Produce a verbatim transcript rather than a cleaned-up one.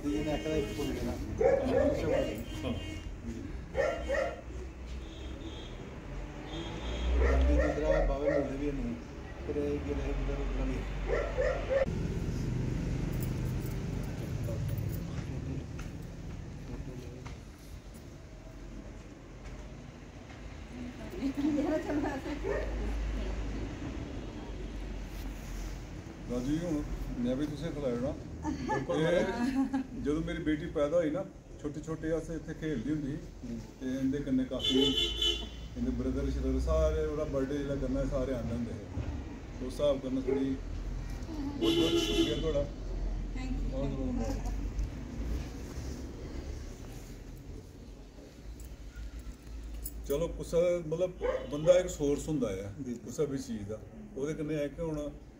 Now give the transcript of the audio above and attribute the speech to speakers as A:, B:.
A: दादी जी ने आखिर एक भूल देना दादी जिंदरा बाबे मिलते भी नहीं फिर गिले उधर उधर नहीं
B: राजू जी हूँ मैं भी तुसें खिलाया ना जो मेरी बेटी पैदा हुई ना छोटे छोटे अस इतने खेलती होंगी तो इनके कन्नै काफ़ी इनके ब्रदर श्रदर सारे ओह्दा बर्थडे जिसलै करना सारे आंदे होंदे हे उस हिसाब कन्नै थोड़ी बहुत बहुत शुक्रिया थोड़ा बहुत बहुत चलो कुछ मतलब बंदा एक सोर्स होंदा है कुछ भी चीज़ का ओह्दे कन्नै है कि हुण